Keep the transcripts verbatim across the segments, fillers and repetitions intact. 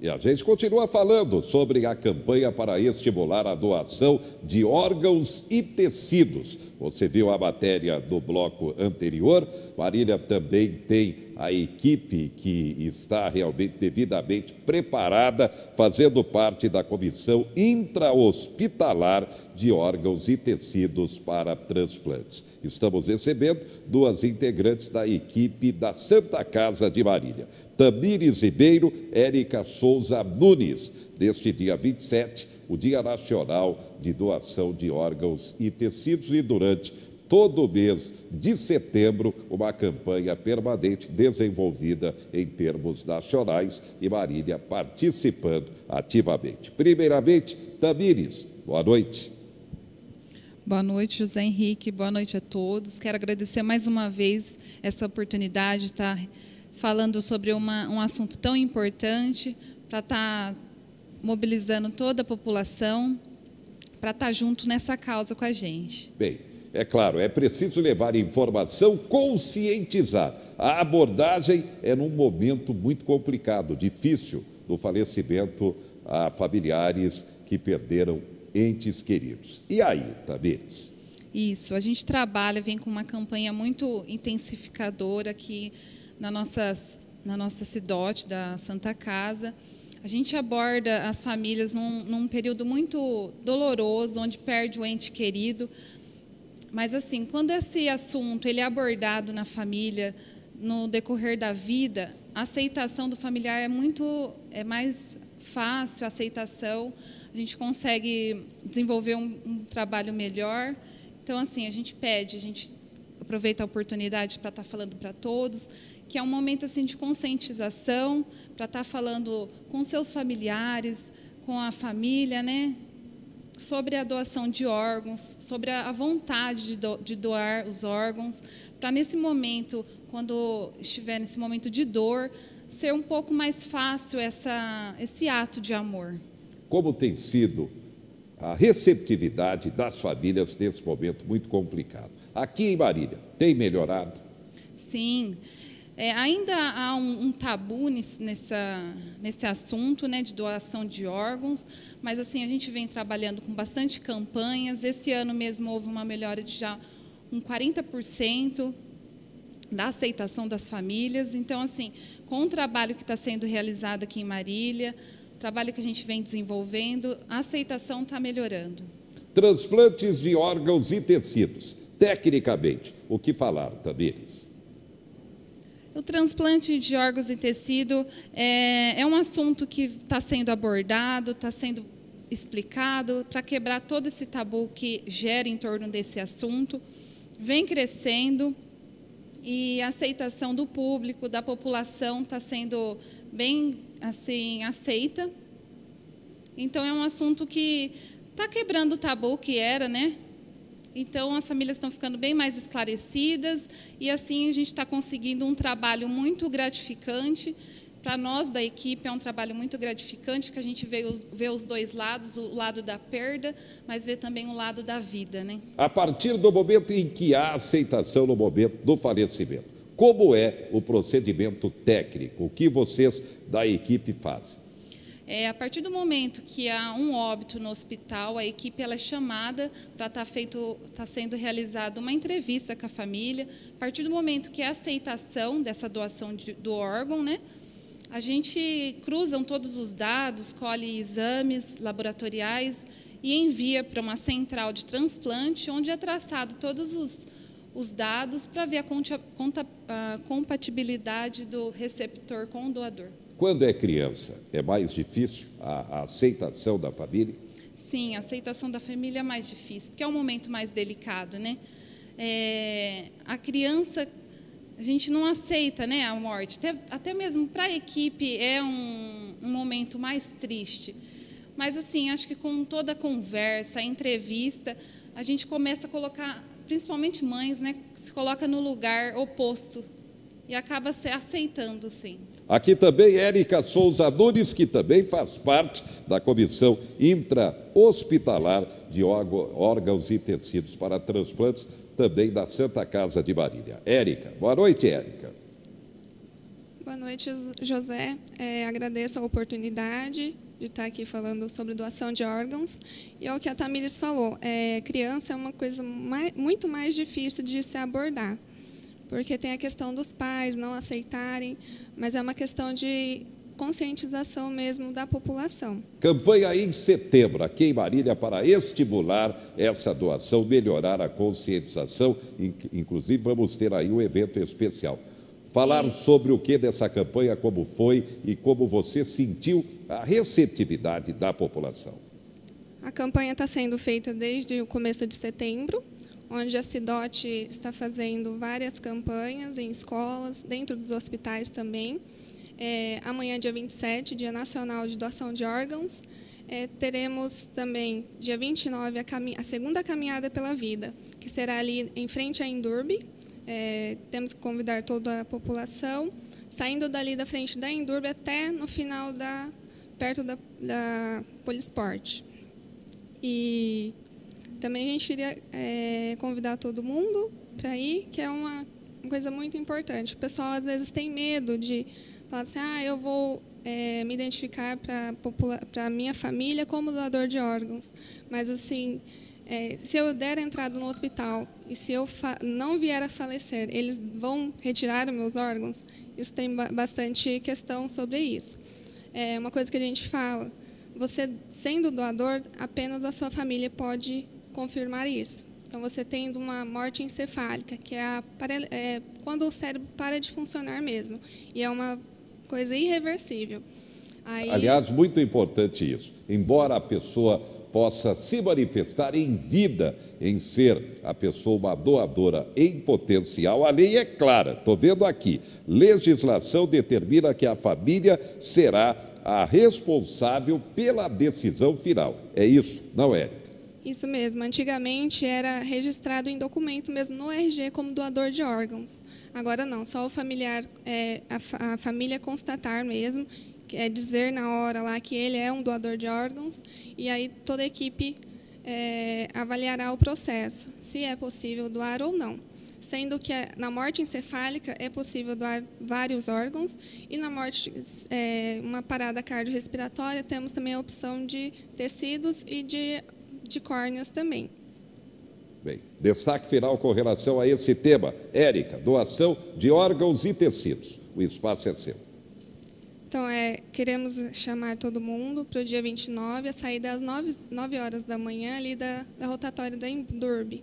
E a gente continua falando sobre a campanha para estimular a doação de órgãos e tecidos. Você viu a matéria do bloco anterior. Marília também tem a equipe que está realmente devidamente preparada, fazendo parte da comissão intra-hospitalar de órgãos e tecidos para transplantes. Estamos recebendo duas integrantes da equipe da Santa Casa de Marília. Tamires Ribeiro, Érica Souza Nunes, neste dia vinte e sete, o Dia Nacional de Doação de Órgãos e Tecidos, e durante todo o mês de setembro, uma campanha permanente desenvolvida em termos nacionais e Marília participando ativamente. Primeiramente, Tamires, boa noite. Boa noite, José Henrique, boa noite a todos. Quero agradecer mais uma vez essa oportunidade de estar falando sobre uma, um assunto tão importante, para estar mobilizando toda a população, para estar junto nessa causa com a gente. Bem, é claro, é preciso levar informação, conscientizar. A abordagem é num momento muito complicado, difícil, do falecimento a familiares que perderam entes queridos. E aí, Tamires? Isso, a gente trabalha, vem com uma campanha muito intensificadora aqui na nossa, na nossa CIDOT da Santa Casa. A gente aborda as famílias num, num período muito doloroso, onde perde o ente querido. Mas, assim, quando esse assunto ele é abordado na família, no decorrer da vida, a aceitação do familiar é muito é mais fácil, a aceitação. A gente consegue desenvolver um, um trabalho melhor. Então, assim, a gente pede, a gente aproveita a oportunidade para estar falando para todos, que é um momento assim de conscientização, para estar falando com seus familiares, com a família, né, sobre a doação de órgãos, sobre a vontade de, do, de doar os órgãos, para nesse momento, quando estiver nesse momento de dor, ser um pouco mais fácil essa, esse ato de amor. Como tem sido a receptividade das famílias nesse momento muito complicado? Aqui em Marília, tem melhorado? Sim. É, ainda há um, um tabu nesse, nessa, nesse assunto, né, de doação de órgãos, mas assim a gente vem trabalhando com bastante campanhas. Esse ano mesmo houve uma melhora de já um quarenta por cento da aceitação das famílias. Então, assim, com o trabalho que está sendo realizado aqui em Marília, o trabalho que a gente vem desenvolvendo, a aceitação está melhorando. Transplantes de órgãos e tecidos. Tecnicamente, o que falaram, Tamires? O transplante de órgãos e tecido é, é um assunto que está sendo abordado, está sendo explicado para quebrar todo esse tabu que gera em torno desse assunto. Vem crescendo e a aceitação do público, da população, está sendo bem assim, aceita. Então, é um assunto que está quebrando o tabu que era, né? Então, as famílias estão ficando bem mais esclarecidas e, assim, a gente está conseguindo um trabalho muito gratificante. Para nós, da equipe, é um trabalho muito gratificante, que a gente vê os, vê os dois lados, o lado da perda, mas vê também o lado da vida, né? A partir do momento em que há aceitação no momento do falecimento, como é o procedimento técnico? O que vocês da equipe fazem? É, a partir do momento que há um óbito no hospital, a equipe ela é chamada para estar feito, tá sendo realizada uma entrevista com a família. A partir do momento que há aceitação dessa doação de, do órgão, né, a gente cruza todos os dados, colhe exames laboratoriais e envia para uma central de transplante, onde é traçado todos os, os dados para ver a, conta, a compatibilidade do receptor com o doador. Quando é criança, é mais difícil a, a aceitação da família? Sim, a aceitação da família é mais difícil, porque é um momento mais delicado, né? É, a criança, a gente não aceita, né, a morte. Até, até mesmo para a equipe é um, um momento mais triste. Mas, assim, acho que com toda a conversa, a entrevista, a gente começa a colocar, principalmente mães, né, se coloca no lugar oposto e acaba se aceitando, sim. Aqui também Érica Souza Nunes, que também faz parte da comissão intra-hospitalar de órgãos e tecidos para transplantes, também da Santa Casa de Marília. Érica, boa noite, Érica. Boa noite, José. É, agradeço a oportunidade de estar aqui falando sobre doação de órgãos. E é o que a Tamires falou, é, criança é uma coisa mais, muito mais difícil de se abordar, porque tem a questão dos pais não aceitarem, mas é uma questão de conscientização mesmo da população. Campanha em setembro, aqui em Marília, para estimular essa doação, melhorar a conscientização, inclusive vamos ter aí um evento especial. Falar Isso. sobre o que dessa campanha, como foi e como você sentiu a receptividade da população. A campanha está sendo feita desde o começo de setembro, onde a Cidote está fazendo várias campanhas em escolas, dentro dos hospitais também. É, amanhã, dia vinte e sete, Dia Nacional de Doação de Órgãos. É, teremos também, dia vinte e nove, a, a segunda Caminhada pela Vida, que será ali em frente à Indurbe. É, temos que convidar toda a população, saindo dali da frente da Indurbe até no final, da, perto da, da Polisporte. E também a gente queria é, convidar todo mundo para ir, que é uma, uma coisa muito importante. O pessoal, às vezes, tem medo de falar assim, ah, eu vou é, me identificar para a minha família como doador de órgãos. Mas, assim, é, se eu der entrada no hospital e se eu não vier a falecer, eles vão retirar os meus órgãos? Isso tem bastante questão sobre isso. É uma coisa que a gente fala, você sendo doador, apenas a sua família pode confirmar isso. Então, você tendo uma morte encefálica, que é, a, é quando o cérebro para de funcionar mesmo, e é uma coisa irreversível. Aí... Aliás, muito importante isso. Embora a pessoa possa se manifestar em vida, em ser a pessoa uma doadora em potencial, a lei é clara, estou vendo aqui. Legislação determina que a família será a responsável pela decisão final. É isso, não é, Érica? Isso mesmo. Antigamente era registrado em documento mesmo no R G como doador de órgãos. Agora não, só o familiar, é, a, a família constatar mesmo, é dizer na hora lá que ele é um doador de órgãos, e aí toda a equipe é, avaliará o processo, se é possível doar ou não. Sendo que na morte encefálica é possível doar vários órgãos, e na morte, é, uma parada cardiorrespiratória, temos também a opção de tecidos e de de córneas também. Bem, destaque final com relação a esse tema. Érica, doação de órgãos e tecidos. O espaço é seu. Então, é, queremos chamar todo mundo para o dia vinte e nove, a saída às nove horas da manhã, ali da, da rotatória da Indurbe.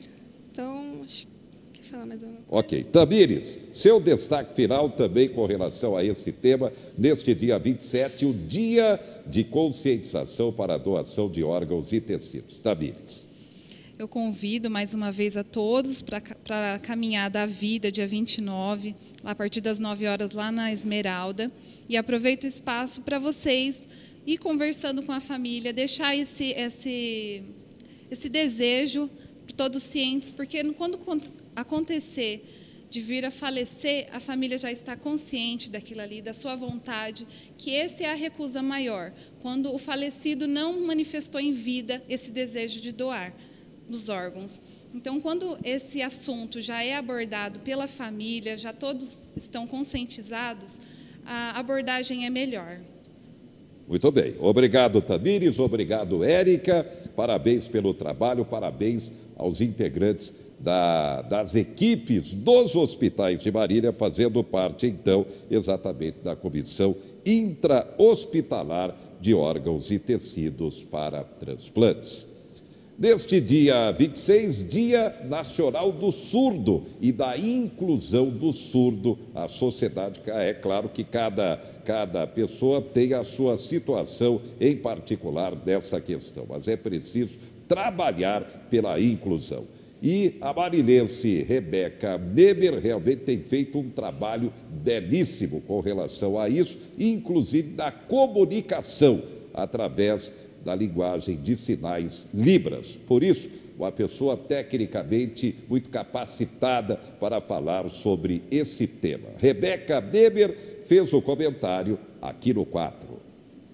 Então, acho que falar mais uma coisa. Ok. Tamires, seu destaque final também com relação a esse tema, neste dia vinte e sete, o dia de conscientização para a doação de órgãos e tecidos. Tamires. Eu convido mais uma vez a todos para a caminhada à vida, dia vinte e nove, a partir das nove horas, lá na Esmeralda. E aproveito o espaço para vocês ir conversando com a família, deixar esse, esse, esse desejo para todos cientes, porque quando acontecer de vir a falecer, a família já está consciente daquilo ali, da sua vontade, que esse é a recusa maior, quando o falecido não manifestou em vida esse desejo de doar os órgãos. Então, quando esse assunto já é abordado pela família, já todos estão conscientizados, a abordagem é melhor. Muito bem. Obrigado, Tamires. Obrigado, Érica. Parabéns pelo trabalho, parabéns aos integrantes Da, das equipes dos hospitais de Marília, fazendo parte, então, exatamente da comissão intra-hospitalar de órgãos e tecidos para transplantes. Neste dia vinte e seis, Dia Nacional do Surdo e da Inclusão do Surdo, a sociedade, é claro que cada, cada pessoa tem a sua situação em particular dessa questão, mas é preciso trabalhar pela inclusão. E a marilense Rebeca Neber realmente tem feito um trabalho belíssimo com relação a isso, inclusive da comunicação através da linguagem de sinais Libras. Por isso, uma pessoa tecnicamente muito capacitada para falar sobre esse tema. Rebeca Neber fez o comentário aqui no quadro.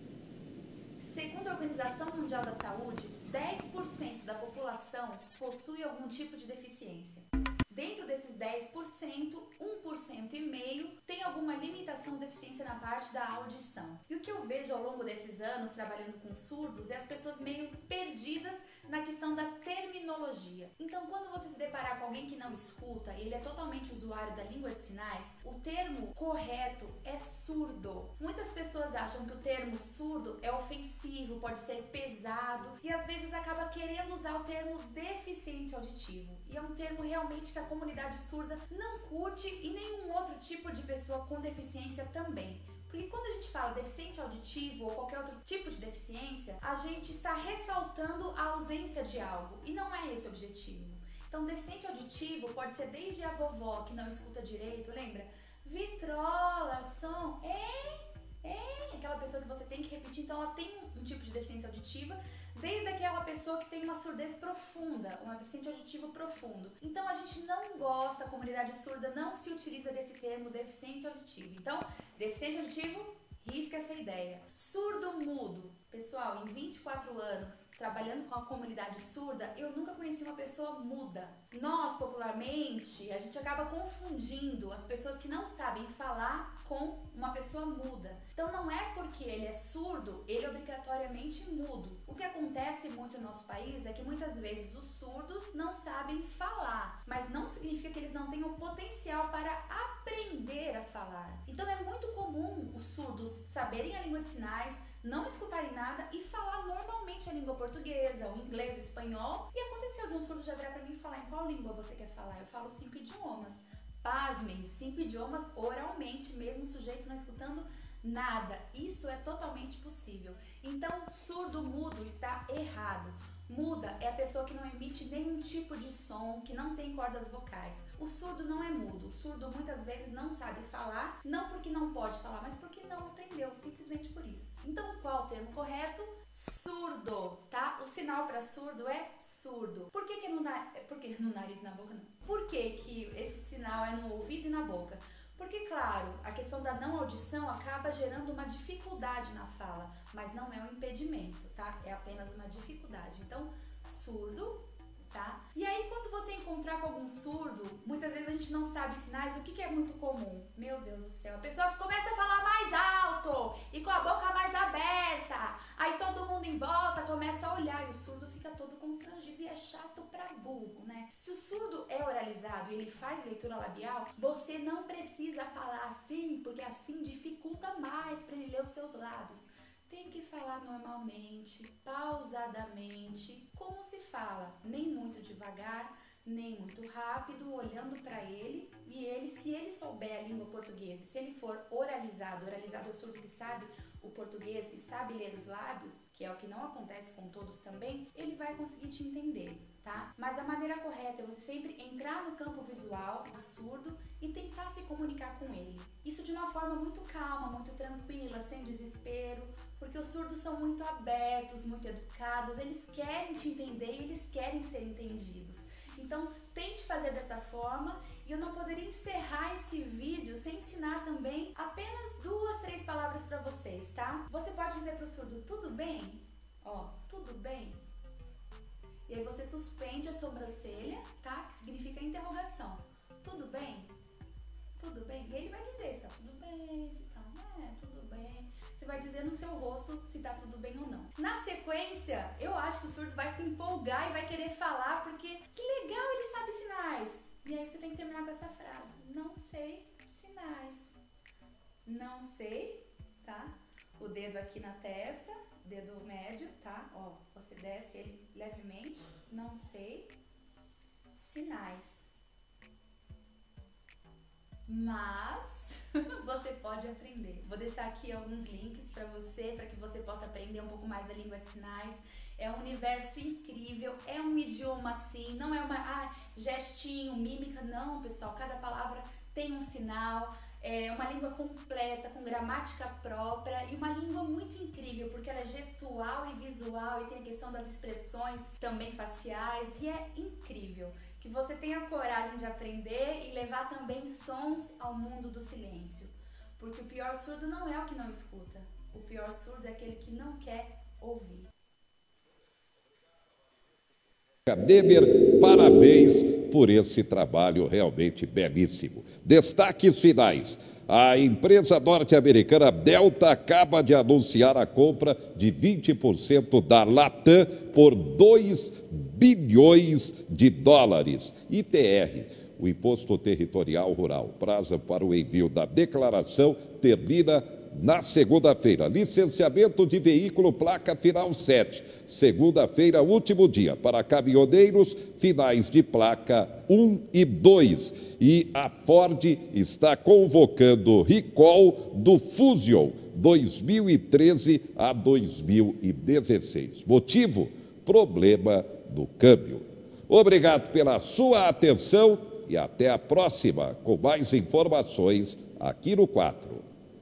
Segundo a Organização Mundial da Saúde, dez por cento da população possui algum tipo de deficiência. Dentro desses dez por cento, um por cento e meio tem alguma limitação ou deficiência na parte da audição. E o que eu vejo ao longo desses anos trabalhando com surdos é as pessoas meio perdidas na questão da terminologia. Então, quando você se deparar com alguém que não escuta e ele é totalmente usuário da língua de sinais, o termo correto é surdo. Muitas pessoas acham que o termo surdo é ofensivo, pode ser pesado e às vezes acaba querendo usar o termo deficiente auditivo. E é um termo realmente que a comunidade surda não curte e nenhum outro tipo de pessoa com deficiência também. Porque quando a gente fala deficiente auditivo ou qualquer outro tipo de deficiência, a gente está ressaltando a ausência de algo e não é esse o objetivo. Então, deficiente auditivo pode ser desde a vovó que não escuta direito, lembra? Vitrola, som, é, é, aquela pessoa que você tem que repetir, então ela tem um tipo de deficiência auditiva, desde aquela pessoa que tem uma surdez profunda, um deficiente auditivo profundo. Então a gente não gosta, a comunidade surda não se utiliza desse termo deficiente auditivo. Então, deficiente auditivo, risca essa ideia. Surdo mudo. Pessoal, em vinte e quatro anos, trabalhando com a comunidade surda, eu nunca conheci uma pessoa muda. Nós, popularmente, a gente acaba confundindo as pessoas que não sabem falar com uma pessoa muda. Então não é porque ele é surdo, ele é obrigatoriamente mudo. O que acontece muito no nosso país é que muitas vezes os surdos não sabem falar, mas não significa que eles não tenham potencial para aprender a falar. Então é muito comum os surdos saberem a língua de sinais, não escutarem nada e falar normalmente a língua portuguesa, o inglês, o espanhol. E aconteceu de um surdo já virar pra mim e falar: em qual língua você quer falar? Eu falo cinco idiomas. Pasmem, cinco idiomas oralmente, mesmo o sujeito não escutando nada. Isso é totalmente possível. Então, surdo mudo está errado. Muda é a pessoa que não emite nenhum tipo de som, que não tem cordas vocais. O surdo não é mudo. O surdo muitas vezes não sabe falar, não porque não pode falar, mas porque não aprendeu, simplesmente por isso. Então, qual o termo correto? Surdo, tá? O sinal para surdo é surdo. Por que que é no, na... Por que no nariz e na boca não? Por que que esse sinal é no ouvido e na boca? Porque, claro, a questão da não audição acaba gerando uma dificuldade na fala, mas não é um impedimento, tá? É apenas uma dificuldade. Então, surdo, tá? E aí, quando você encontrar com algum surdo, muitas vezes a gente não sabe sinais, o que que é muito comum? Meu Deus do céu, a pessoa começa a falar mais alto e com a boca mais aberta, aí todo mundo em volta começa a olhar e o surdo fica todo constrangido e é chato pra burro, né? Se o surdo é oralizado e ele faz leitura labial, você não precisa falar assim, porque assim dificulta mais para ele ler os seus lábios. Tem que falar normalmente, pausadamente, como se fala, nem muito devagar, nem muito rápido, olhando para ele, e ele, se ele souber a língua portuguesa, se ele for oralizado, oralizado é o surdo que sabe o português e sabe ler os lábios, que é o que não acontece com todos também, ele vai conseguir te entender, tá? Mas a maneira correta é você sempre entrar no campo visual do surdo e tentar se comunicar com ele. Isso de uma forma muito calma, muito tranquila, sem desespero, porque os surdos são muito abertos, muito educados, eles querem te entender e eles querem ser entendidos. Então, tente fazer dessa forma, e eu não poderia encerrar esse vídeo sem ensinar também apenas duas, três palavras para vocês, tá? Você pode dizer pro surdo, tudo bem? Ó, tudo bem? E aí você suspende a sobrancelha, tá? Que significa interrogação. Tudo bem? Tudo bem? E ele vai dizer se tá tudo bem, se tá, é, tudo bem. Você vai dizer no seu rosto se tá tudo bem ou não. Na sequência, eu acho que o surdo vai se empolgar e vai querer falar, porque que legal, ele sabe sinais. E aí você tem que terminar com essa frase. Não sei sinais. Não sei, tá? O dedo aqui na testa, dedo médio, tá? Ó, você desce ele levemente. Não sei sinais. Mas você pode aprender. Vou deixar aqui alguns links para você, para que você possa aprender um pouco mais da língua de sinais. É um universo incrível, é um idioma assim, não é uma ah, gestinho, mímica, não, pessoal. Cada palavra tem um sinal, é uma língua completa, com gramática própria e uma língua muito incrível, porque ela é gestual e visual e tem a questão das expressões também faciais e é incrível. Que você tenha coragem de aprender e levar também sons ao mundo do silêncio. Porque o pior surdo não é o que não escuta. O pior surdo é aquele que não quer ouvir. Deber, parabéns por por esse trabalho realmente belíssimo. Destaques finais. A empresa norte-americana Delta acaba de anunciar a compra de vinte por cento da Latam por dois bilhões de dólares. I T R, o Imposto Territorial Rural. Prazo para o envio da declaração termina na segunda-feira. Licenciamento de veículo placa final sete. Segunda-feira, último dia. Para caminhoneiros, finais de placa um e dois. E a Ford está convocando recall do Fusion dois mil e treze a dois mil e dezesseis. Motivo? Problema no câmbio. Obrigado pela sua atenção e até a próxima com mais informações aqui no quatro.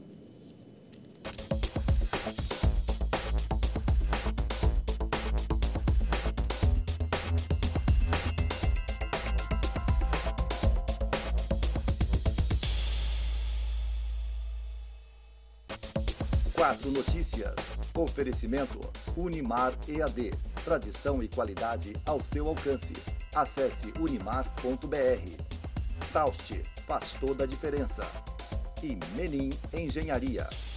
Quatro Notícias. Oferecimento Unimar E A D. Tradição e qualidade ao seu alcance. Acesse unimar ponto br. Taust, faz toda a diferença. E Menin Engenharia.